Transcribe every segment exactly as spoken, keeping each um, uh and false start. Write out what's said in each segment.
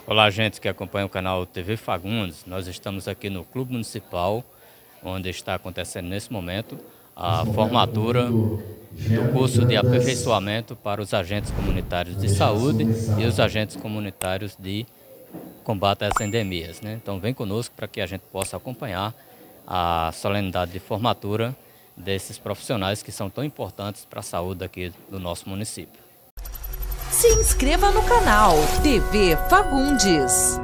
Olá, gente que acompanha o canal T V Fagundes. Nós estamos aqui no Clube Municipal, onde está acontecendo nesse momento a formatura do curso de aperfeiçoamento para os agentes comunitários de saúde e os agentes comunitários de combate às endemias, né? Então vem conosco para que a gente possa acompanhar a solenidade de formatura desses profissionais que são tão importantes para a saúde aqui do nosso município. Se inscreva no canal T V Fagundes.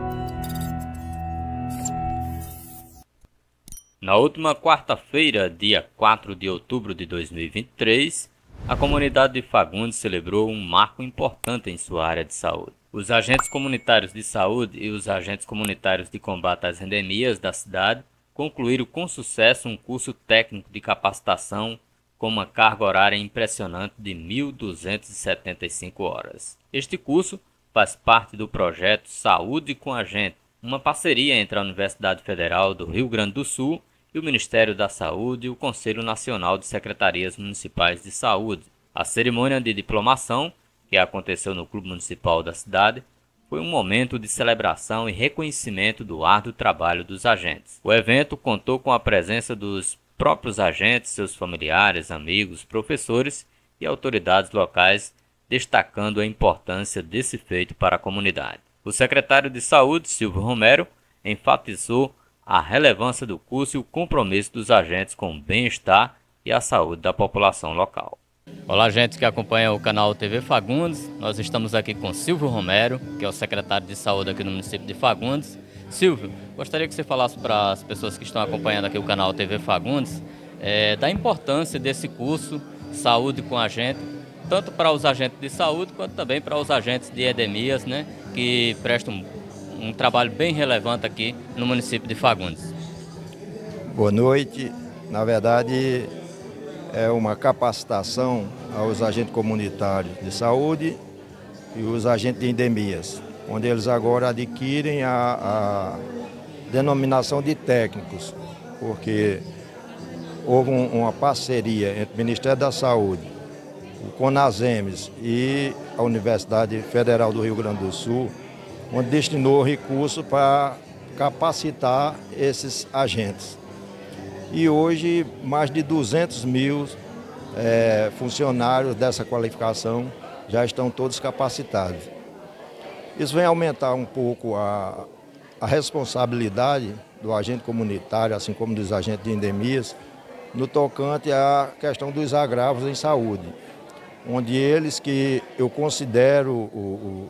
Na última quarta-feira, dia quatro de outubro de dois mil e vinte e três, a comunidade de Fagundes celebrou um marco importante em sua área de saúde. Os agentes comunitários de saúde e os agentes comunitários de combate às endemias da cidade concluíram com sucesso um curso técnico de capacitação com uma carga horária impressionante de mil duzentas e setenta e cinco horas. Este curso faz parte do projeto Saúde com a Gente, uma parceria entre a Universidade Federal do Rio Grande do Sul e o Ministério da Saúde e o Conselho Nacional de Secretarias Municipais de Saúde. A cerimônia de diplomação, que aconteceu no Clube Municipal da cidade, foi um momento de celebração e reconhecimento do árduo trabalho dos agentes. O evento contou com a presença dos próprios agentes, seus familiares, amigos, professores e autoridades locais, destacando a importância desse feito para a comunidade. O secretário de Saúde, Silvio Romero, enfatizou a relevância do curso e o compromisso dos agentes com o bem-estar e a saúde da população local. Olá, gente que acompanha o canal T V Fagundes. Nós estamos aqui com Silvio Romero, que é o secretário de Saúde aqui no município de Fagundes. Silvio, gostaria que você falasse para as pessoas que estão acompanhando aqui o canal T V Fagundes é, da importância desse curso Saúde com a Gente, tanto para os agentes de saúde quanto também para os agentes de endemias, né, que prestam um, um trabalho bem relevante aqui no município de Fagundes. Boa noite. Na verdade, é uma capacitação aos agentes comunitários de saúde e os agentes de endemias, onde eles agora adquirem a, a denominação de técnicos, porque houve um, uma parceria entre o Ministério da Saúde, o CONASEMES e a Universidade Federal do Rio Grande do Sul, onde destinou recursos para capacitar esses agentes. E hoje, mais de duzentos mil é, funcionários dessa qualificação já estão todos capacitados. Isso vem aumentar um pouco a, a responsabilidade do agente comunitário, assim como dos agentes de endemias, no tocante à questão dos agravos em saúde, onde eles que eu considero o, o,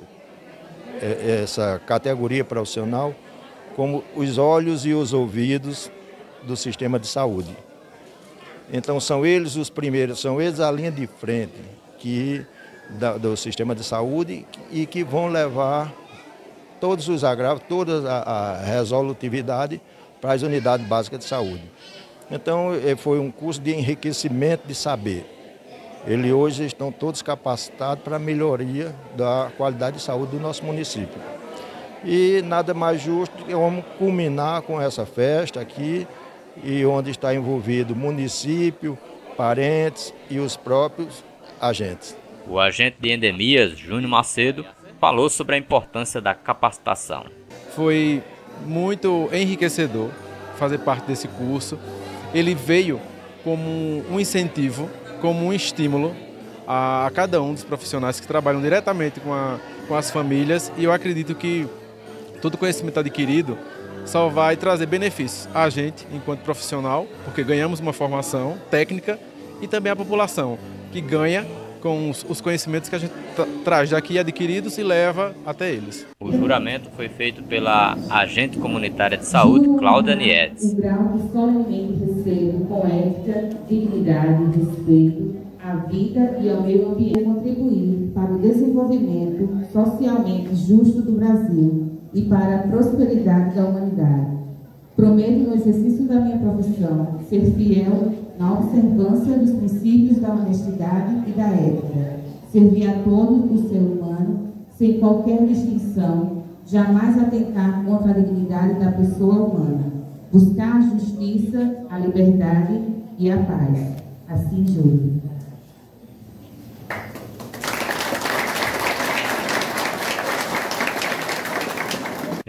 essa categoria profissional como os olhos e os ouvidos do sistema de saúde. Então são eles os primeiros, são eles a linha de frente que, da, do sistema de saúde e que vão levar todos os agravos, toda a, a resolutividade para as unidades básicas de saúde. Então foi um curso de enriquecimento de saber. Eles hoje estão todos capacitados para a melhoria da qualidade de saúde do nosso município. E nada mais justo que vamos culminar com essa festa aqui, e onde está envolvido o município, parentes e os próprios agentes. O agente de endemias, Júnior Macedo, falou sobre a importância da capacitação. Foi muito enriquecedor fazer parte desse curso. Ele veio como um incentivo, como um estímulo a, a cada um dos profissionais que trabalham diretamente com, a, com as famílias, e eu acredito que todo conhecimento adquirido só vai trazer benefícios a gente enquanto profissional, porque ganhamos uma formação técnica, e também a população, que ganha com os, os conhecimentos que a gente tra traz daqui adquiridos e leva até eles. O juramento foi feito pela agente comunitária de saúde, Cláudia Niedes. O grau que solenemente recebo com ética, dignidade e respeito à vida e ao meio ambiente, contribuir para o desenvolvimento socialmente justo do Brasil e para a prosperidade da humanidade. Prometo, no exercício da minha profissão, ser fiel na observância dos princípios da honestidade e da ética, servir a todo o ser humano, sem qualquer distinção, jamais atentar contra a dignidade da pessoa humana, buscar a justiça, a liberdade e a paz. Assim juro.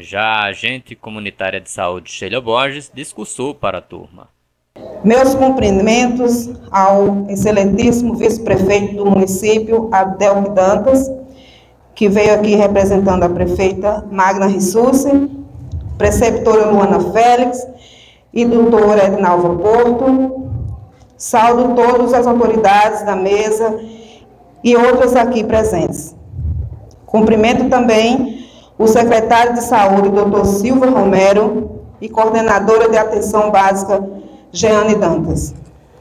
Já a agente comunitária de saúde, Sheila Borges, discursou para a turma. Meus cumprimentos ao excelentíssimo vice-prefeito do município, Adelque Dantas, que veio aqui representando a prefeita Magna Rissucci, preceptora Luana Félix e doutora Ednalva Porto. Saúdo todas as autoridades da mesa e outras aqui presentes. Cumprimento também o secretário de Saúde, doutor Silva Romero, e coordenadora de Atenção Básica, Jeane Dantas.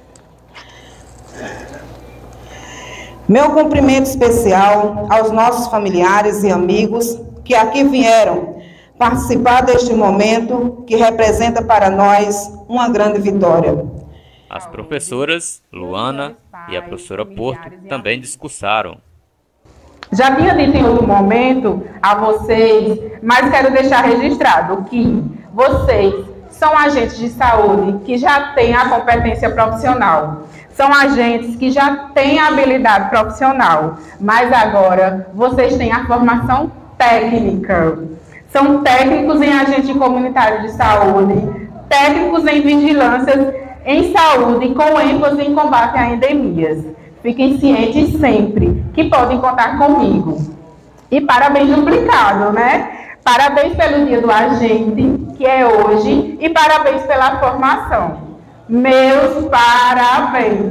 Meu cumprimento especial aos nossos familiares e amigos que aqui vieram participar deste momento que representa para nós uma grande vitória. As professoras Luana e a professora Porto também discursaram. Já tinha dito em outro momento a vocês, mas quero deixar registrado que vocês são agentes de saúde que já têm a competência profissional. São agentes que já têm a habilidade profissional, mas agora vocês têm a formação técnica. São técnicos em agente comunitário de saúde, técnicos em vigilância em saúde com ênfase em combate a endemias. Fiquem cientes sempre que podem contar comigo. E parabéns duplicado, né? Parabéns pelo dia do agente, que é hoje, e parabéns pela formação. Meus parabéns.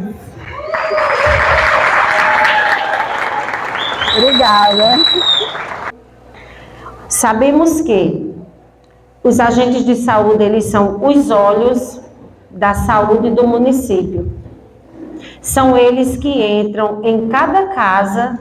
Obrigada. Sabemos que os agentes de saúde, eles são os olhos da saúde do município. São eles que entram em cada casa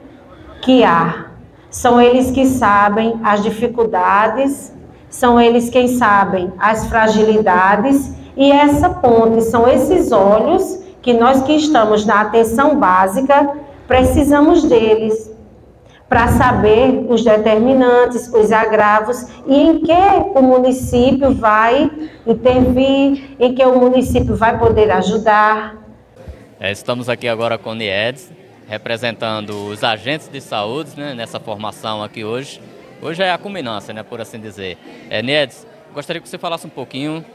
que há. São eles que sabem as dificuldades, são eles quem sabem as fragilidades, e essa ponte, são esses olhos que nós que estamos na atenção básica, precisamos deles para saber os determinantes, os agravos e em que o município vai intervir, em que o município vai poder ajudar. É, estamos aqui agora com o Niedes, representando os agentes de saúde, né, nessa formação aqui hoje. Hoje é a culminância, né, por assim dizer. É, Niedes, gostaria que você falasse um pouquinho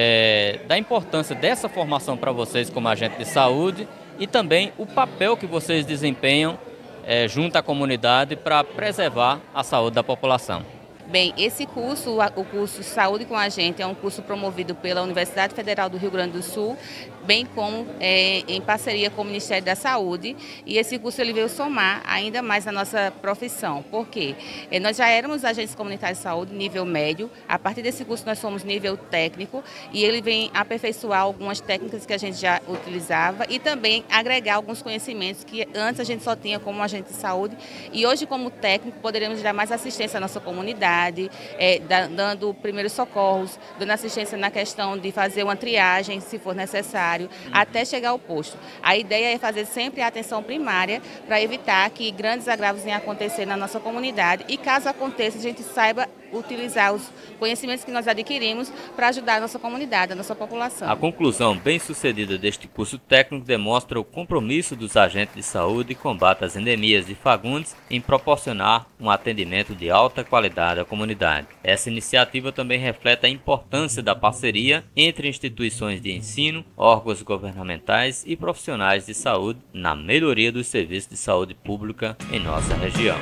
é, da importância dessa formação para vocês como agente de saúde e também o papel que vocês desempenham É, junto à comunidade para preservar a saúde da população. Bem, esse curso, o curso Saúde com a Gente, é um curso promovido pela Universidade Federal do Rio Grande do Sul, bem como é, em parceria com o Ministério da Saúde, e esse curso ele veio somar ainda mais na nossa profissão. Por quê? É, nós já éramos agentes comunitários de saúde nível médio, a partir desse curso nós somos nível técnico, e ele vem aperfeiçoar algumas técnicas que a gente já utilizava e também agregar alguns conhecimentos que antes a gente só tinha como agente de saúde, e hoje como técnico poderemos dar mais assistência à nossa comunidade, É, dando primeiros socorros, dando assistência na questão de fazer uma triagem, se for necessário, até chegar ao posto. A ideia é fazer sempre a atenção primária para evitar que grandes agravos venham a acontecer na nossa comunidade e, caso aconteça, a gente saiba utilizar os conhecimentos que nós adquirimos para ajudar a nossa comunidade, a nossa população. A conclusão bem-sucedida deste curso técnico demonstra o compromisso dos agentes de saúde e combate às endemias de Fagundes em proporcionar um atendimento de alta qualidade à comunidade. Essa iniciativa também reflete a importância da parceria entre instituições de ensino, órgãos governamentais e profissionais de saúde na melhoria dos serviços de saúde pública em nossa região.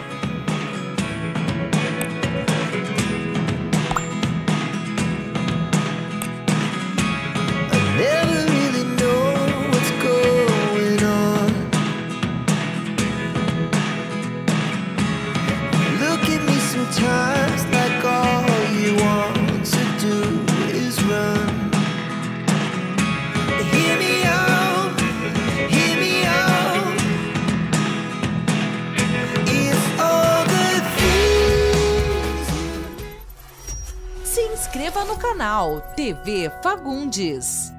Se inscreva no canal T V Fagundes.